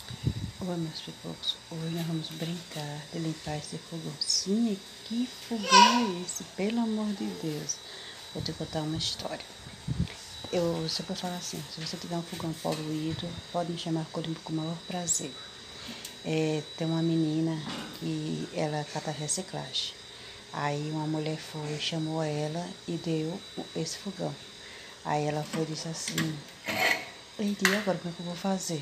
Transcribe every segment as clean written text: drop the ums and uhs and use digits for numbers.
Oi, meus pipocos. Hoje nós vamos brincar de limpar esse fogão. Sim, que fogão é esse? Pelo amor de Deus. Vou te contar uma história. Eu sempre falo assim, se você tiver um fogão poluído, pode me chamar com o maior prazer. Tem uma menina que ela cata reciclagem. Aí uma mulher foi, chamou ela e deu esse fogão. Aí ela foi e disse assim, e agora como é que eu vou fazer?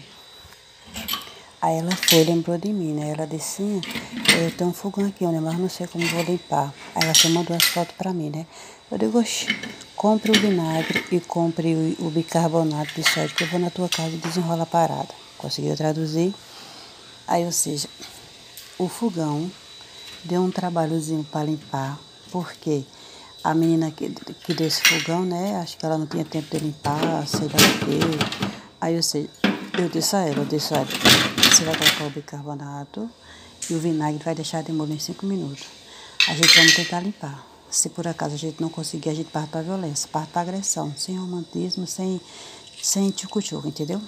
Aí ela foi, lembrou de mim, né? Ela disse, eu tenho um fogão aqui, né? Mas não sei como vou limpar. Aí ela só mandou as fotos pra mim, né? Eu digo, oxe, compre o vinagre e compre o bicarbonato de sódio que eu vou na tua casa e desenrola a parada. Conseguiu traduzir? Aí, ou seja, o fogão deu um trabalhozinho para limpar, porque a menina que deu esse fogão, né? Acho que ela não tinha tempo de limpar, sei lá o quê. Aí, ou seja, eu disse a ela, você vai colocar o bicarbonato e o vinagre vai deixar de molho em 5 minutos. A gente vai tentar limpar. Se por acaso a gente não conseguir, a gente parte para violência, parte para agressão, sem romantismo, sem tchucu-tchucu, entendeu?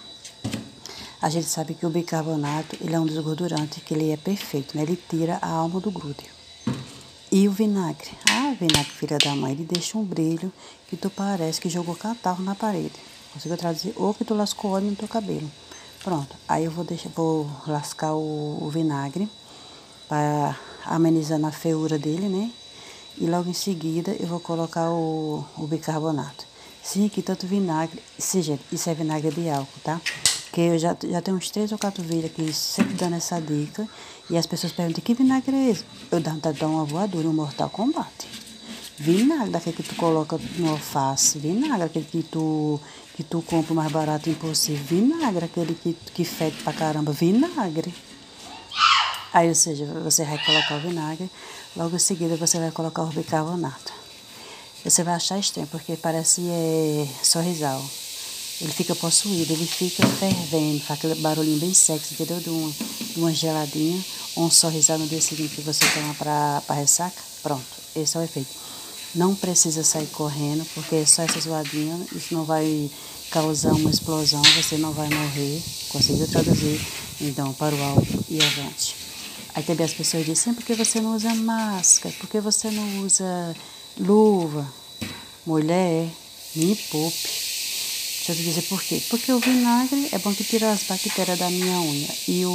A gente sabe que o bicarbonato, ele é um desgordurante, que ele é perfeito, né? Ele tira a alma do glúten. E o vinagre? Ah, o vinagre, filha da mãe, ele deixa um brilho que tu parece que jogou catarro na parede. Conseguiu traduzir? Ou que tu lascou óleo no teu cabelo. Pronto, aí eu vou lascar o vinagre para amenizar a feiura dele, né? E logo em seguida eu vou colocar o bicarbonato. Sim, aqui tanto vinagre, gente, isso é vinagre de álcool, tá? Porque eu já tenho uns 3 ou 4 vídeos aqui sempre dando essa dica. E as pessoas perguntam, que vinagre é esse? Eu dou uma voadora, um Mortal Kombat. Vinagre, daquele que tu coloca no alface. Vinagre, aquele que tu compra o mais barato impossível. Vinagre, aquele que fede pra caramba. Vinagre. Aí, ou seja, você vai colocar o vinagre, logo em seguida você vai colocar o bicarbonato. Você vai achar estranho, porque parece sorrisal. Ele fica possuído, ele fica fervendo, faz aquele barulhinho bem sexy, entendeu? De uma geladinha, ou um sorrisal no dia seguinte que você toma pra ressaca. Pronto, esse é o efeito. Não precisa sair correndo, porque só essa zoadinha, isso não vai causar uma explosão, você não vai morrer. Conseguiu traduzir? Então, para o alto e avante. Aí também as pessoas dizem, por que você não usa máscara? Por que você não usa luva? Mulher, me poupe. Deixa eu te dizer por quê. Porque o vinagre é bom que tira as bactérias da minha unha.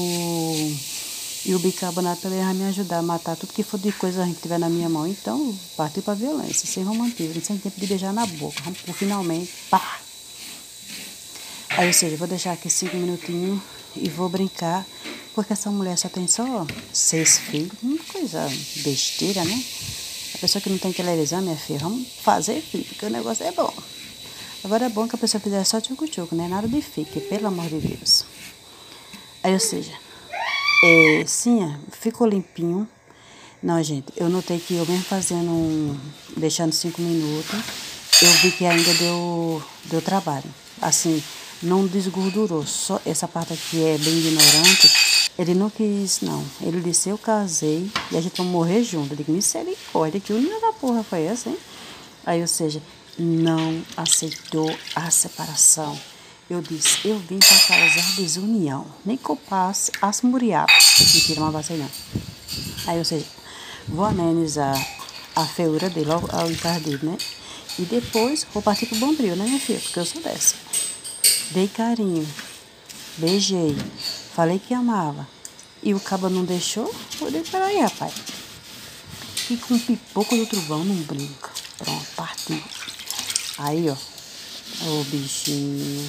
E o bicarbonato também vai me ajudar a matar tudo que for de coisa que tiver na minha mão. Então, partir para violência, sem romantismo, sem tempo de beijar na boca. Vamos finalmente, pá! Aí, ou seja, eu vou deixar aqui 5 minutinhos e vou brincar. Porque essa mulher só tem só 6 filhos. Uma coisa besteira, né? A pessoa que não tem televisão, minha filha, vamos fazer, filho, porque o negócio é bom. Agora é bom que a pessoa fizer só tchucu-tchucu, né? Nada de fique, pelo amor de Deus. Aí, ou seja, sim, ficou limpinho. Não, gente, eu notei que eu mesmo deixando 5 minutos, eu vi que ainda deu trabalho. Assim, não desgordurou. Só essa parte aqui é bem ignorante. Ele não quis, não. Ele disse, eu casei e a gente vai morrer junto. Eu digo, misericórdia, que união da porra foi essa, hein? Aí, ou seja, não aceitou a separação. Eu disse, eu vim para causar desunião. Nem que eu passe as muriapas. Mentira, não passei não. Aí, ou seja, vou amenizar a feiura dele, ao encardido, né? E depois vou partir pro bombril, né, minha filha? Porque eu sou dessa. Dei carinho, beijei, falei que amava. E o cabo não deixou? Eu dei, peraí, rapaz. E com pipoco do trovão não brinca. Pronto, partiu. Aí, ó, o bichinho.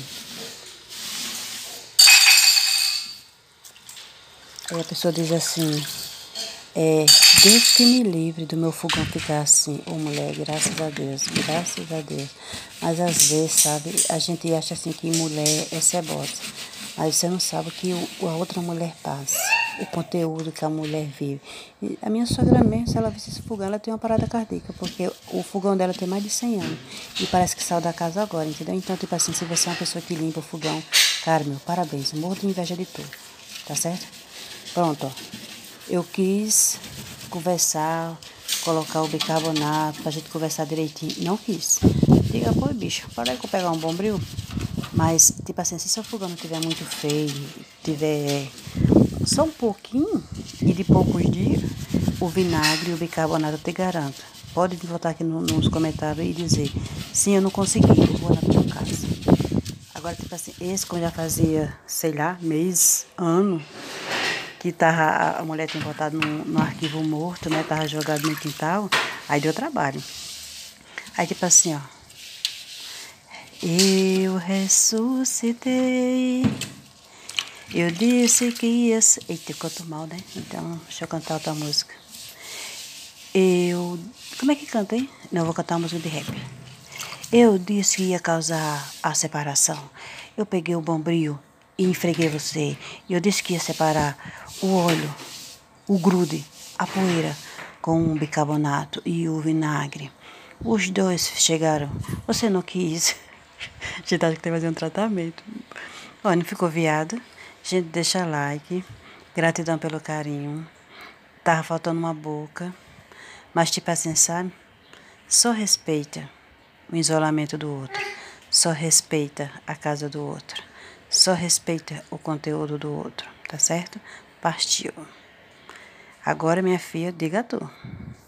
Aí a pessoa diz assim, Deus que me livre do meu fogão ficar assim. Ô mulher, graças a Deus, graças a Deus. Mas às vezes, sabe, a gente acha assim que mulher é cebosa. Mas você não sabe o que a outra mulher passa. O conteúdo que a mulher vive. E a minha sogra mesmo, se ela visse esse fogão, ela tem uma parada cardíaca. Porque o fogão dela tem mais de 100 anos. E parece que saiu da casa agora, entendeu? Então, tipo assim, se você é uma pessoa que limpa o fogão, cara, meu, parabéns. Morro de inveja de tu. Tá certo? Pronto, ó. Eu quis conversar, colocar o bicarbonato pra gente conversar direitinho. Não quis. Diga, pô, bicho, para aí que eu pegar um bombril. Mas, tipo assim, se seu fogão não estiver muito feio, tiver só um pouquinho e de poucos dias, o vinagre e o bicarbonato eu te garanto. Pode botar aqui nos comentários e dizer, sim, eu não consegui, eu vou na tua casa. Agora, tipo assim, esse como já fazia, sei lá, mês, ano, que tava, a mulher tinha botado no arquivo morto, né? Tava jogado no quintal, aí deu trabalho. Aí, tipo assim, ó. Eu ressuscitei. Eu disse que ia ser... Eita, eu canto mal, né? Então, deixa eu cantar outra música. Como é que canta, hein? Não, eu vou cantar uma música de rap. Eu disse que ia causar a separação. Eu peguei o bombril e esfreguei você. Eu disse que ia separar o óleo, o grude, a poeira com o bicarbonato e o vinagre. Os dois chegaram. Você não quis. Gente, acho que tem que fazer um tratamento. Ó, não ficou viado? Gente, deixa like. Gratidão pelo carinho. Tava faltando uma boca. Mas tipo assim, sabe? Só respeita o isolamento do outro. Só respeita a casa do outro. Só respeita o conteúdo do outro. Tá certo? Partiu. Agora, minha filha, diga tu.